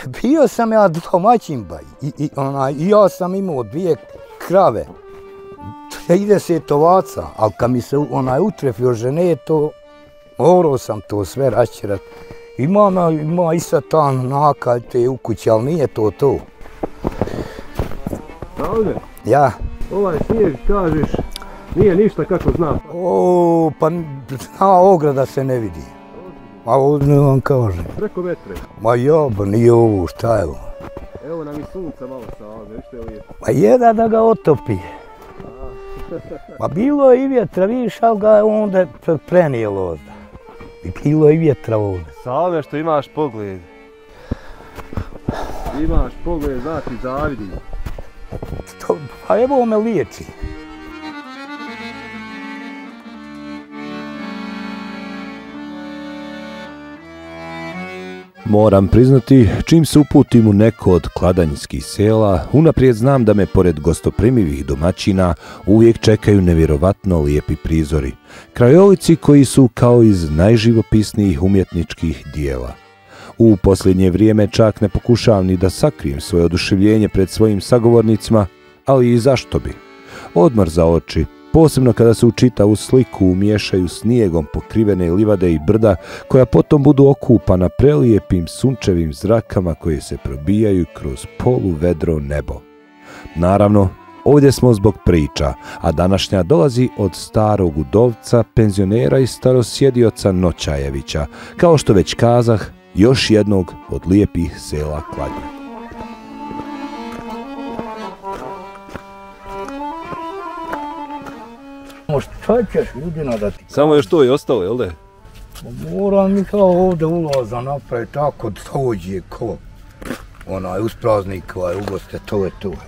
bio sam ja domaćin i ja sam imao 2 krave, 30 ovaca, ali kad mi se utrefio žene, morao sam to sve raščerat. Ima i sad ta nakalj te u kući, ali nije to. Salve? Ja. Ovaj snijeg, kažeš, nije ništa kako zna. Pa zna ograda se ne vidi. Ma ne vam kažem. Preko metre. Ma jaba, nije ovo, šta je ovo? Evo nam i sunca malo Salve, viš te lijepo. Ma jedan da ga otopi. Ma bilo je i vjetra, vidiš, ali ga je onda prenijelo ovdje. I bilo je i vjetra ovdje. Salve, što imaš pogled. Imaš pogled, znači zavidi. Pa evo me liječi. Moram priznati, čim se uputim u neko od kladanjskih sela, unaprijed znam da me pored gostoprimivih domaćina uvijek čekaju nevjerovatno lijepi prizori. Krajolici koji su kao iz najživopisnijih umjetničkih dijela. U posljednje vrijeme čak ne pokušavam ni da sakrijem svoje oduševljenje pred svojim sagovornicima, ali i zašto bi? Odmor za oči, posebno kada se u čitavu sliku umiješaju snijegom pokrivene livade i brda, koja potom budu okupana prelijepim sunčevim zrakama koje se probijaju kroz poluvedro nebo. Naravno, ovdje smo zbog priča, a današnja dolazi od starog udovca, penzionera i starosjedioca Noćajevića, kao što već kazah, još jednog od lijepih sela Kladnja. Šta ćeš ljudina da ti... Samo još to i ostalo, jel da? Moram mi kao ovdje ulaza napraviti tako da dođe ko uspraznik ugoste, to je to.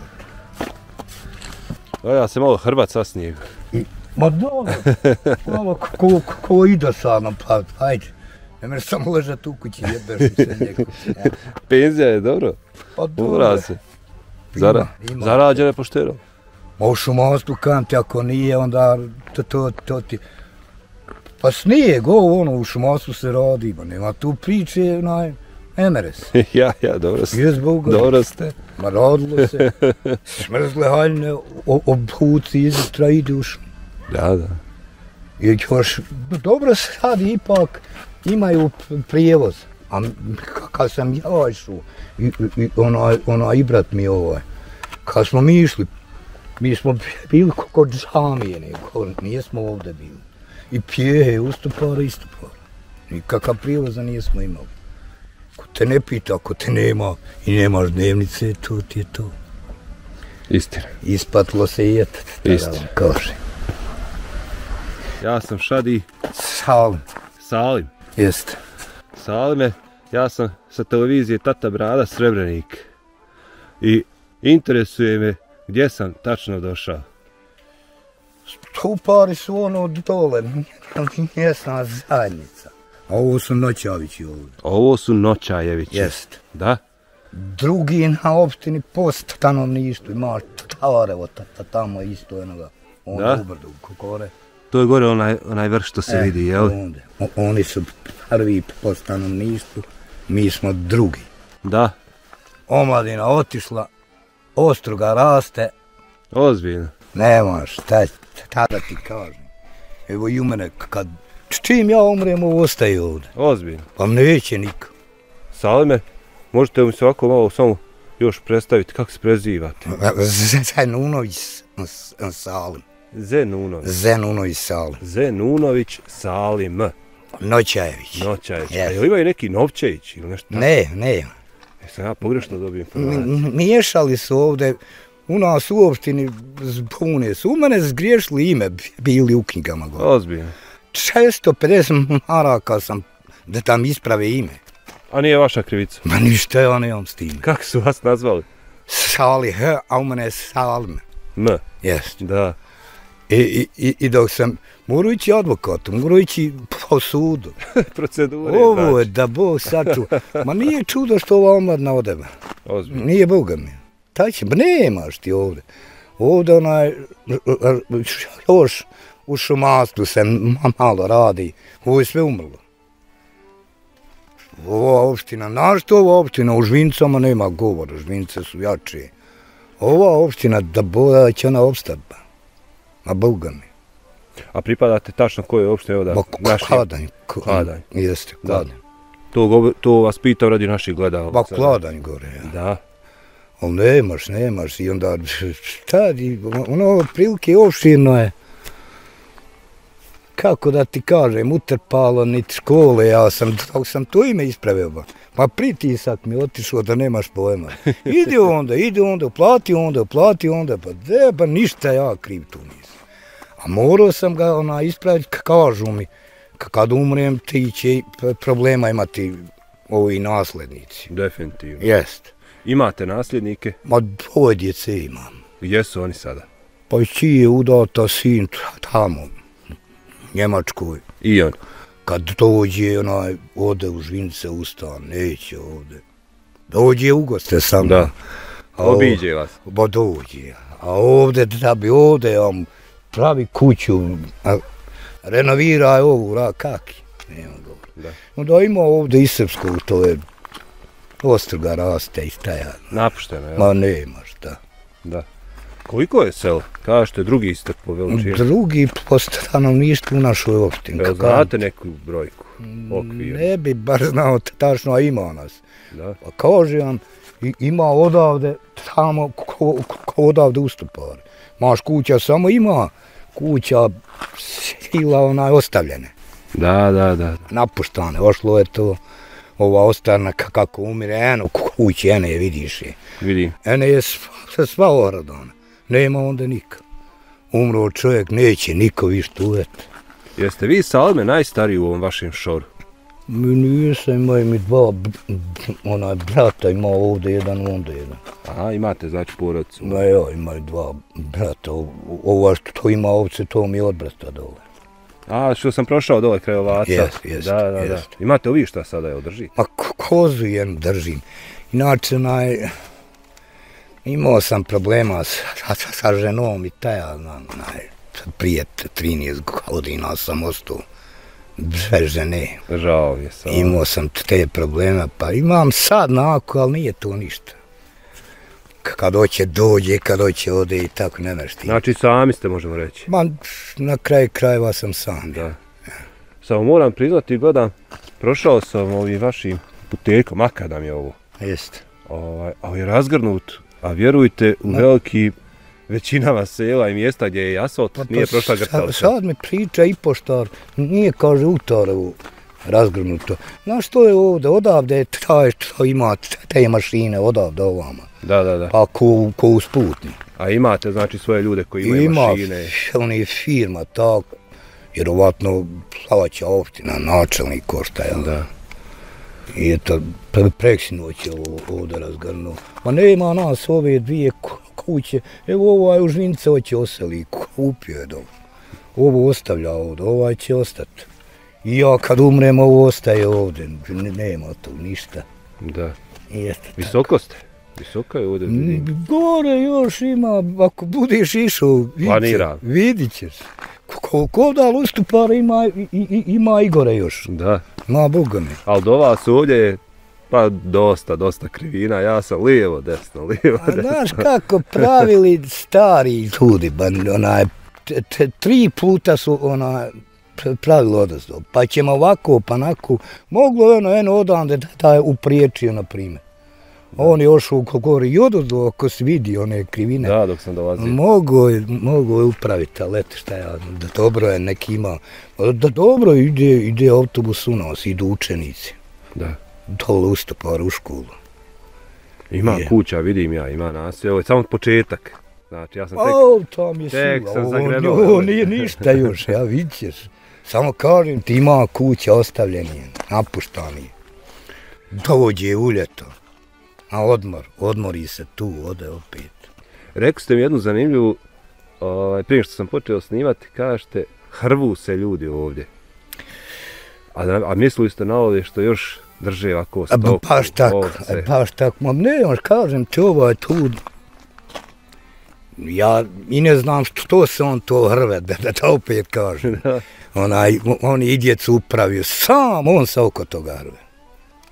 Ja se malo hrvat sa snijeg. Ma dobro, malo ko ide sad napraviti, hajde. Ne mreš samo ležati u kući, jebeš se njegu. Penzija je dobro. Pa dobro. Ura se. Zarađene pošteno. Ma u šumarstvu kanti, ako nije, onda to ti... Pa snijeg, u šumarstvu se radi, ma nema tu priče, ne mere se. Ja, dobro ste. Jes Boga. Dobro ste. Ma radilo se. Smrzle haljne, obhuci izjutra ide u šumu. Da. I još, dobro se radi, ipak imaju prijevoz. A kad sam ja išao, i brat mi kad smo mi išli, mi smo bili kod džamije, nijesmo ovdje bili. I pjehe, ustupara. Nikakav prijevoza nismo imali. Ko te ne pita, ako te nema i nemaš dnevnice, to ti je to. Istina. Ispatilo se jetati, da vam kažem. Ja sam Šadi. Salim. Jeste. Salime, ja sam sa televizije Tata Brada Srebrenik. I interesuje me gdje sam tačno došao. Stupari su dole, mjesna zajednica. A ovo su Noćajevići ovdje. Ovo su Noćajevići? Jeste. Da? Drugi na opštini post stanovništvu, imaš Tavarevo, tamo isto jednoga. Da? U brdu, Kokore. To je gore onaj vrh što se vidi, jel? Oni su prvi po stanovništvu, mi smo drugi. Da? Omladina otišla, ostruga raste. Ozbiljno? Nemaš, šta da ti kažem. Evo i u mene, čim ja umrem, ovo ostaje ovdje. Ozbiljno? Pa neće niko. Salime, možete mi se ovako malo samo još predstaviti, kako se prezivate? Zenunović Salim. Zenunović Salim. Salim. Noćajević. A jel imaju neki Novčević ili nešto tako? Ne. Jesam ja pogrešno dobio informaciju? Miješali su ovdje, u nas u opštini zbune su, u mene zgriješili ime, bili u knjigama. Ozbiljno. 650 maraka sam da tam isprave ime. A nije vaša krivica? Ma ništa ja nemam s tim. Kako su vas nazvali? Salih, a u mene je Salim. M? Jest. Da. I dok sam, morao ići advokatu, morao ići po sudu. Procedure, ovo je da Bog sačuva. Ma nije čudo što ova omladna odema. Ozbiljno. Nije Boga mi. Taj će, nemaš ti ovdje. Ovdje još u šumarstvu se malo radi. Ovo je sve umrlo. ova opština, našto ova opština, u Žvincama nema govora, Žvince su jače. Ova opština, da će ona opstati, a Boga mi. A pripadate tačno koje opštine? Evo da, Kladanj. Kladanj. Jeste, Kladanj. To vas pitam radi naših gledalaca. Kladanj gore, ja. Da. Ali nemaš i onda, ono prilike opštirno je, kako da ti kažem, utrpalo niti škole, dok sam to ime ispravio, pa pritisak mi otišao da nemaš pojma. Ide onda, plati onda, pa ništa ja kriv tu nisam. A morao sam ga ispraviti, kažu mi, kad umrem ti će problema imati ovi naslednici. Definitivno. Jest. Imate nasljednike? Ma dvoje djece imam. Gdje su oni sada? Pa čiji je udata sin tamo, Njemačkoj. I on? Kad dođe, ode u Žvince ustan, neće ovde. Dođe u goste sam. Da. A obiđe vas? Ba dođe. A ovde, da bi ovde, pravi kuću, renovira ovu, kaki. Nema dobro. Onda ima ovde i srpskog, to je ostruga raste i staja. Napušteno, jel? Ma nemaš, da. Da. Koliko je selo? Kažete, drugi ste po veličini? Drugi po stanovništvu u našoj opštini. Jel znate neku brojku? Okvir? Ne bi bar znao tačno, a ima nas. Da. Pa kaže vam, ima odavde, tamo, ko odavde ustupari. Maš kuća, samo ima kuća sila ostavljene. Da. Napuštane, ošlo je to, ova ostarna kako umire, eno kuće, ene je vidiš je. Vidim. Ene je sva oradona, nema onda nikad. Umro čovjek, neće niko više uvjeti. Jeste vi Salme najstariji u ovom vašem šoru? Nisam, imaju mi dva brata, ima ovdje jedan, onda jedan. Aha, imate znači porodicu? Ma ja, imaju dva brata, ovo što ima ovce, to mi je od brata dole. A, što sam prošao dole kraj ovaca? Jest. Da. Imate ovi šta sada je održi? Pa kozu jednu držim. Inače, imao sam problema sa ženom i prije 13 godina sam ostao bez žene. Žao je sad. Imao sam te probleme, pa imam sad nako, ali nije to ništa. Kad hoće dođe, kad hoće ode i tako ne nešto. Znači sami ste, možemo reći? Ma, na kraju krajeva sam sam. Da. Samo moram priznati, gledam, prošao sam ovim vašim putekom, makadam je ovo. Jeste. Ali je razgrnut, a vjerujte, u veliki većinama sela i mjesta gdje je asfalt, nije prošla grtalica. Sad mi priča i poštar, nije kaže Utarovu razgrnuto. Znaš što je ovdje, odavde što ima te mašine, odavde ovama. Da. Pa ko usputni. A imate znači svoje ljude koji imaju mašine? Ima oni firma, tako. Vjerovatno Slavaća opština, načelnik košta, jel? Da. I eto, preksinoć je ovdje razgrnuo. Ma nema nas ove dvije kuće, evo ovaj u Žvince hoće oseli, kupio je dobro. Ovo ostavlja ovdje, ovaj će ostati. I ja kad umrem, ovo ostaje ovdje, nema tu ništa. Da. Jeste. Visoko ste? Visoko je ovdje? Gore još ima, ako budeš išao, vidit ćeš. Ko da Ustupara ima i gore još. Da. Ma Boga mi. Ali do vas ovdje je pa dosta krivina, ja sam lijevo, desno. Znaš kako pravili stari ljudi, 3 puta su pravili odazdo, pa ćemo ovako, pa onako, moglo je eno odande da je upriječio, na primjer. On je ošao u gore i odozdo, ako se vidi one krivine. Da, dok sam dolazio. Mogo je upraviti, ali eto šta ja, da dobro je neki ima, da dobro ide autobus u nas, idu učenici. Da. Dole Ustupar u školu. Ima kuća, vidim ja, ima naselje, ovo je samo početak. Znači, ja sam tek sam zagrebao. Ovo nije ništa još, ja vidit ćeš. Samo kažem ti, ima kuća ostavljenije, napuštanje. Dođe u ljeto. Na odmori se tu, ode opet. Rekli ste mi jednu zanimljivu, prije što sam počeo snimati, kažete, hrvu se ljudi ovdje. A mislili ste na ovdje što još drže ovako stoku, ovce? Baš tako, ma ne, kažem ti ovo tu. Ja i ne znam što se on to hrve, da opet kažem. On je idjec upravio, sam on se oko toga hrve.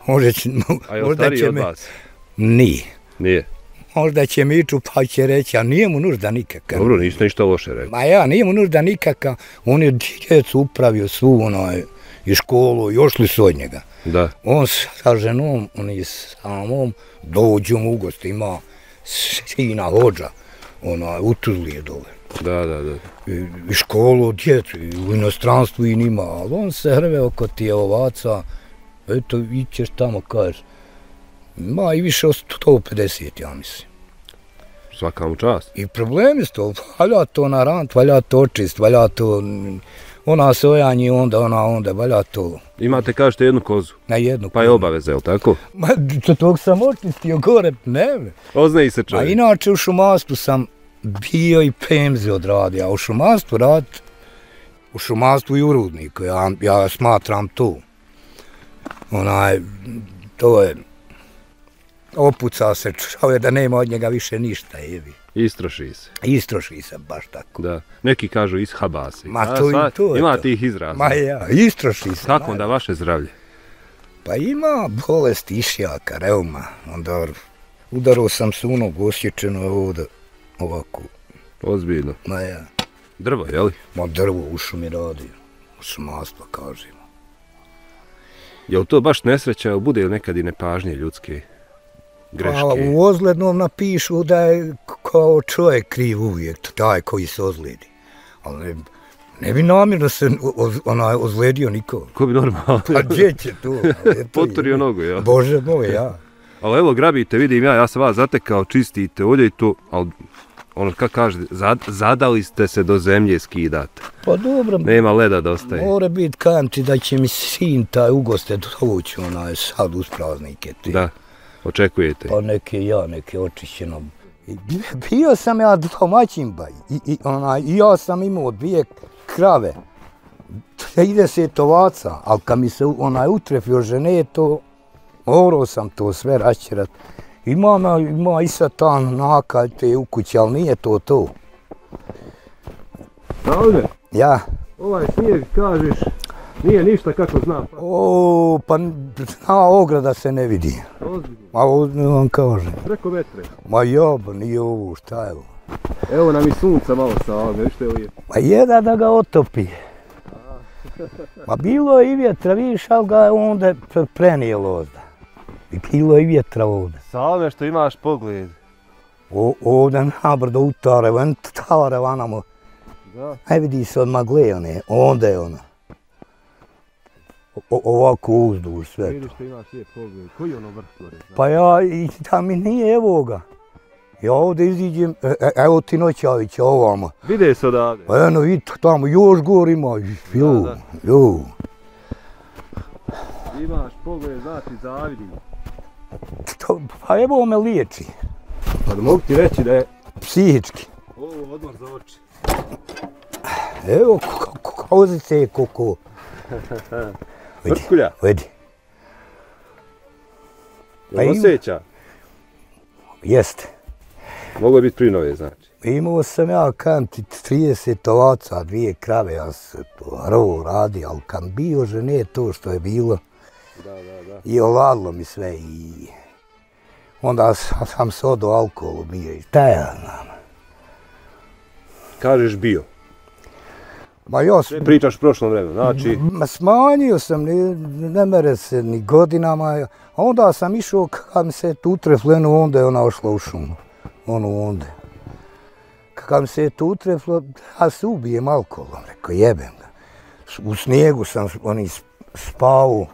A je li stariji od vas? Nije. Nije. Možda će Miču pa će reći, a nije mu nužda nikakav. Dobro, niste ništa loše rekli. Ma ja, nije mu nužda nikakav. On je djecu upravio svu i školu i ošli su od njega. Da. On sa ženom, on je samom, dođu mu u goste, ima sina hođa, u Tuzli je dole. Da. I školu, djecu, i u inostranstvu i nima, ali on se hrve oko tije ovaca, eto, ićeš tamo, kažeš, ima i više od 150, ja mislim. Svaka mu čast. I problem je to, valja to na rant, valja to očist, valja to, ona se ojanji, onda, valja to. Imate, kažete, jednu kozu? Na jednu kozu. Pa je obaveza, je li tako? Ma, tog sam očistio gore, ne. Oznaji se čovjek. A inače u šumarstvu sam bio i pemze odradio, a u šumarstvu u šumarstvu i u rudniku, ja smatram to. To je, opuca se čovjek da nema od njega više ništa, jevi. Istroši se. Istroši se, baš tako. Da. Neki kažu ishaba se. Ma to ima tih izraza. Ma ja, istroši se. Kako onda vaše zdravlje? Pa ima bolest išjaka, reuma. Onda udarao sam se u nogu, osječeno ovdje, ovako. Ozbiljno. Ma ja. Drvo, jeli? Ma drvo u šumi radi. U šumarstvo, kažemo. Je li to baš nesreća, bude li nekad i nepažnje ljudske? Greške. Pa u ozlednom napišu da je kao čovjek kriv uvijek, taj koji se ozlijedi. Ali ne bi namjerno se ozlijedio niko. Ko bi normalno? Pa gdje će to? Poturio nogu, ja. Bože moj, ja. Ali evo grabite, vidim ja sam vas zatekao, čistite ovdje i to, ali kako kažete, zadali ste se do zemlje skidate. Pa dobro. Nema leda da ostaje. Mora biti, kajem ti da će mi sin taj ugoste dovući sad uz praznike. Da. Očekujete? Pa neke očišćeno. Bio sam ja domaćin baj i ja sam imao 2 krave, 30 ovaca, ali kad mi se utrefio žene, morao sam to sve rašćerat. Ima i sad ta nakalj te u kući, ali nije to. Davide? Ja? Ovaj snijeg, kažeš, nije ništa kako zna. Pa zna ograda se ne vidi. Ozbiljno. Ma ozbiljno vam kažem. Preko metre. Ma jaba, nije ovo, šta je ovo? Evo nam i sunca malo sa ovdje, vište li je? Ma jedan da ga otopi. Ma bilo je i vjetra, vidiš, ali ga je onda prenijelo ovdje. I bilo je i vjetra ovdje. Salme što imaš pogled. Ovdje nabrdo utare, ven tare vanamo. Da. Ne vidi se od magle one, onda je ona. Ovako uzduž sve to. Vidiš što imaš lijep pogled, koji je ono vrh gore? Pa ja, i da mi nije evo ga. Ja ovdje iziđem, evo ti Noćavića ovamo. Vide se odavde. Pa eno vidi tamo, još gor ima, jo. Imaš pogled, znači zavidim. Pa evo me liječi. Pa da mogu ti reći da je... Psihički. Ovo odmor za oči. Evo, kozice je koko. Vrtkulja? Vidi. Jel osjeća? Jeste. Mogu je biti prinove, znači. Imao sam ja, kam ti, 30 ovaca, 2 krave, ja sam rvo radio, ali kam bio žene to što je bilo. Da. I oladilo mi sve i... Onda sam se odo alkoholu bio i šta ja znam. Kažeš bio. Ma ja Sve pričaš prošlom vremenu, znači... Ma smanjio sam, ne mere se ni godinama, a onda sam išao kad mi se tu utreflo, onda je ona ošla u šumu. Onda. Kad mi se tu utreflo, ja se ubijem alkoholom, rekao jebem ga. U snijegu sam spao.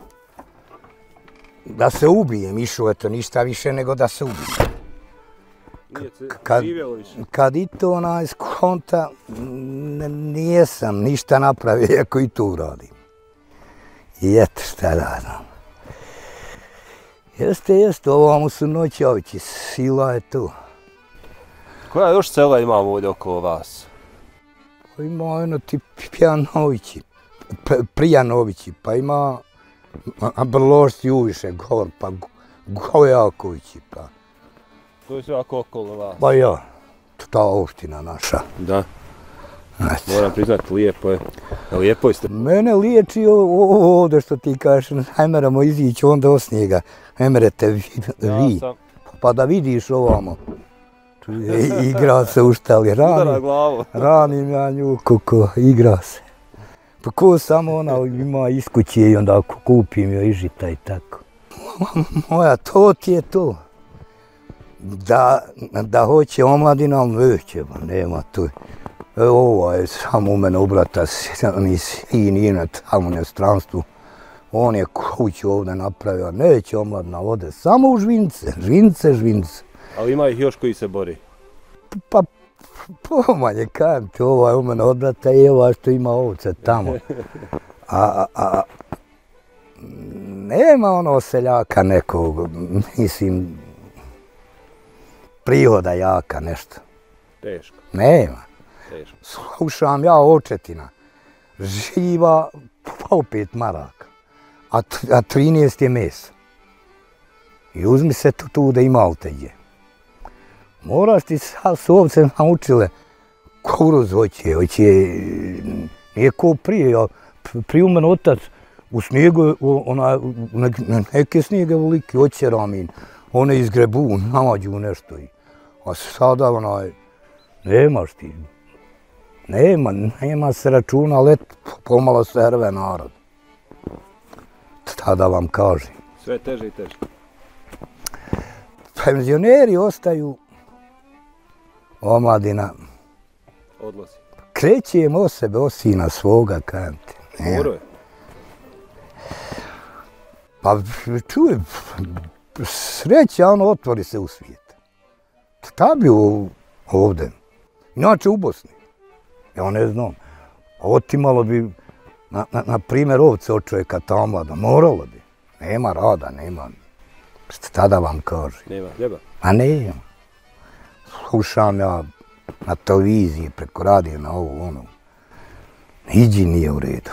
Da se ubijem, išao eto ništa više nego da se ubijem. Nije se živjelo više. Kad i to skonta, nijesam ništa napravio, ako i to uradim. I eto šta da znam. Jeste, ovamo su Noćavići, sila je tu. Koja još sela imamo ovdje oko vas? Ima ti Prijanovići, pa ima Brlošci uviše, gor, pa Gojakovići, pa... To je sve ako okolo vas. Pa ja, ta opština naša. Da. Moram priznati, lijepo je. Lijepo ste. Mene liječi ovo ovdje što ti kažeš, ne moramo izići onda od snijega, ne morate vi, pa da vidiš ovamo. Igra se u štali, ranim ja nju, kako igra se. Pa ko samo ona ima iz kuće i onda kupim joj i žita i tako. Moja, to ti je to. Da hoće omladina, veće, nema tu. Ovo je samo u mene ubrata, mi sin je tamo na stranstvu. On je kuću ovdje napravio, neće omladina ode, samo u žvince. Ali ima ih još koji se bori? Pa, pomanje, kajem ti, ovo je u mene odbrata i ovo što ima ovce tamo. Nema ono seljaka nekog, mislim, prihoda jaka nešto. Teško. Nema. Teško. Slušam ja očetina, živa pa 5 maraka, a 13 je mesa. I uzmi se tu da ima uteđe. Moraš ti sad su ovce naučile, kuruz hoće, nije ko prije, prije u mene otac u snijegu, neke snijege velike, hoće ramin, one izgrebu, nađu nešto. A sada nemaš ti. Nema se računa, let pomalo se rve narod. Tada vam kažem. Sve teže i teže. Penzioneri ostaju, omladina. Odlazi. Krećem o sebe, o sina svoga, kajem ti. Moro je. Pa čuj, sreća, ono otvori se u svijet. Šta bi ovdje? Inače u Bosni. Ja ne znam. Otimalo bi, na primjer, ovce od čovjeka ta omlada. Moralo bi. Nema rada, nema. Šta da vam kažem? Nema hljeba? A nema. Slušam ja na televiziji, preko radija, na ovo, ono. Niđi nije u redu.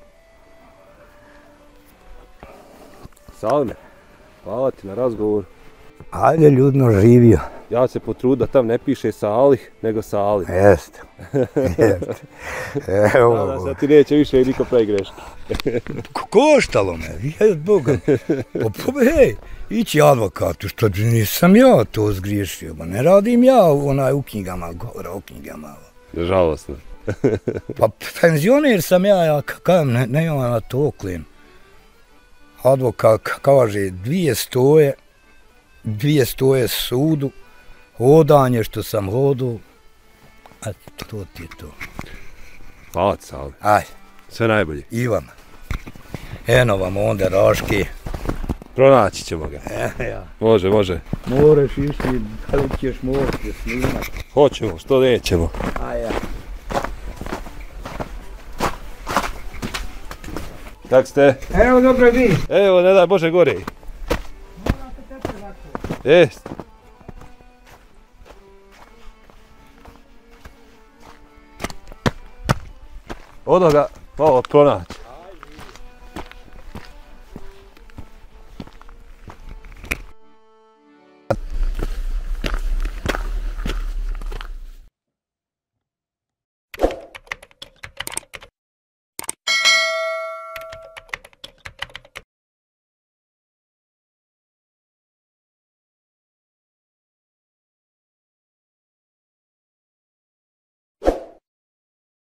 Salme, hvala ti na razgovor. Ajde, ljudno živio. Ja se potrud da tam ne piše Salih, nego Salih. Jeste. Evo. Nadam se da ti neće više niko pravi greške. Koštalo me, je Boga. Hej, ići advokatu, što nisam ja to zgriješio. Ne radim ja u knjigama, govora o knjigama. Žalostno. Pa penzioner sam ja kajem, ne imam na to oklen. Advokat kaže 2 stoje sudu, hodanje što sam hodu, a to ti je to. Hvala ti, Salme. Aj. Sve najbolje. I vam. Eno vam onda Raški. Pronaći ćemo ga. Ja. Može. Moraš išli, da li ćeš morati snimat? Hoćemo, što nećemo. A ja. Kak ste? Evo dobro vi. Evo, ne daj Bože gore. Morate tepe zato. Jest. Odo ga malo pronaći.